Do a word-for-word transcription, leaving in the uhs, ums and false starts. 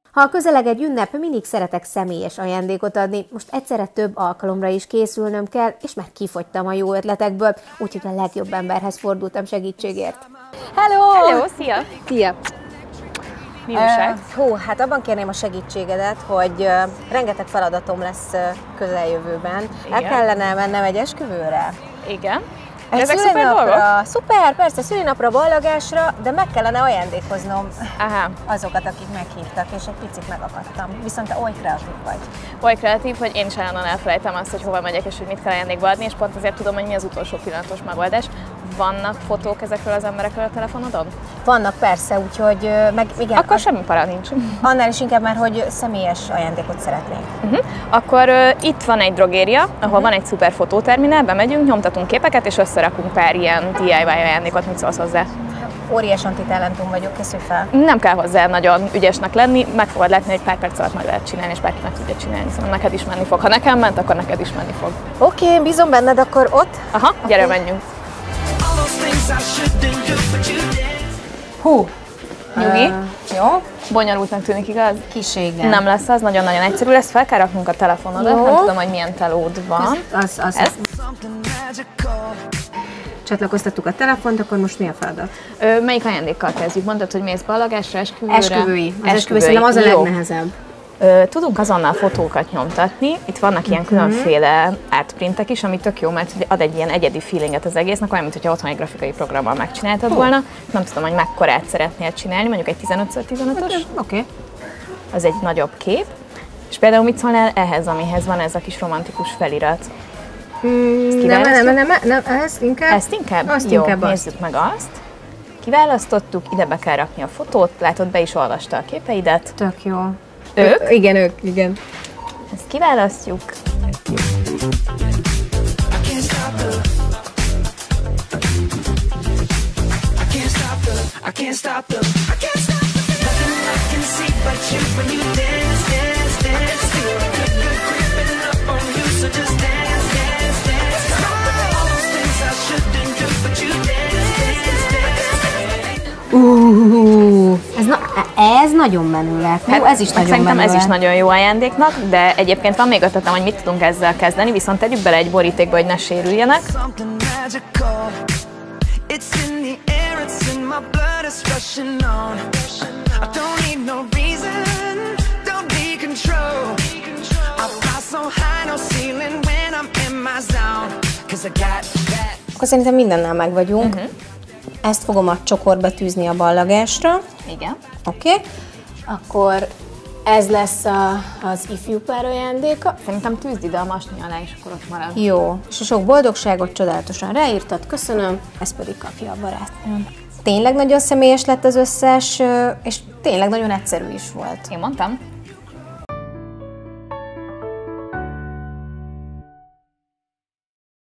Ha közeleg egy ünnep, mindig szeretek személyes ajándékot adni. Most egyszerre több alkalomra is készülnöm kell, és már kifogytam a jó ötletekből, úgyhogy a legjobb emberhez fordultam segítségért. Hello! Hello, szia! Szia! Mi újság? Uh, hú, hát abban kérném a segítségedet, hogy uh, rengeteg feladatom lesz uh, közeljövőben. El kellene mennem egy esküvőre. Igen. Egy Ezek szuper dolgok? Szuper, persze, szülinapra, ballagásra, de meg kellene ajándékoznom Aha. azokat, akik meghívtak, és egy picit megakadtam. Viszont te oly kreatív vagy. Oly kreatív, hogy én is állandóan elfelejtem azt, hogy hova megyek és hogy mit kell ajándékba adni, és pont azért tudom, hogy mi az utolsó pillanatos megoldás. Vannak fotók ezekről az emberekről a telefonodon? Vannak persze, úgyhogy meg igen. Akkor az... semmi para nincs. Annál is inkább már, hogy személyes ajándékot szeretnénk. Uh-huh. Akkor uh, itt van egy drogéria, ahol uh-huh. van egy szuper fotóterminál, bemegyünk, nyomtatunk képeket, és összerakunk pár ilyen dé i vé ajándékot, mit szólsz hozzá? Óriás antitalentum vagyok, készülj fel. Nem kell hozzá nagyon ügyesnek lenni, meg fogod látni, hogy pár perc alatt meg lehet csinálni, és bárki meg tudja csinálni, szóval neked is menni fog. Ha nekem ment, akkor neked is menni fog. Oké, okay, bízom benned, akkor ott? Aha, gyere, okay. menjünk. Hú, nyugi. Uh, jó. Bonyolultnak tűnik, igaz? Kiségen. Nem lesz az, nagyon-nagyon egyszerű lesz, fel kell raknunk a telefonodat, jó. Nem tudom, hogy milyen telód van. Az, az, az. Ez. Csatlakoztattuk a telefont, akkor most mi a feladat? Ö, melyik ajándékkal kezdjük? Mondtad, hogy mész ballagásra, esküvőre? Esküvői. Az esküvői, szerintem az a legnehezebb. Ö, tudunk azonnal fotókat nyomtatni, itt vannak ilyen uh-huh. különféle artprintek is, ami tök jó, mert ad egy ilyen egyedi feelinget az egésznek, olyan, mintha otthon egy grafikai programmal megcsináltad uh. volna. Nem tudom, hogy mekkorát szeretnél csinálni, mondjuk egy tizenöt szor tizenötös. Oké. Okay. Az egy nagyobb kép. És például mit szólnál ehhez, amihez van ez a kis romantikus felirat? Mm, nem, nem, nem, nem, nem, ezt inkább? Ezt inkább? Azt Jó, inkább nézzük azt. meg azt. Kiválasztottuk, ide be kell rakni a fotót, látod, be is olvasta a képeidet. Tök jó. Ők? Ö, igen, ők, igen. Ezt kiválasztjuk. Uh, ez, na, ez nagyon menő lehet. Hát, ez is nagyon szerintem menő ez is nagyon jó ajándéknak, de egyébként van még ötletem, hogy mit tudunk ezzel kezdeni, viszont tegyük bele egy borítékba, hogy ne sérüljenek. Akkor szerintem mindennel meg vagyunk. Uh-huh. Ezt fogom a csokorba tűzni a ballagásra. Igen. Oké. Okay. Akkor ez lesz a, az ifjú pár ajándéka. Szerintem tűzd ide a masni alá, és akkor ott marad. Jó. És a sok boldogságot csodálatosan ráírtad, köszönöm. Ezt pedig kapja a barátnőm. Tényleg nagyon személyes lett az összes, és tényleg nagyon egyszerű is volt. Én mondtam?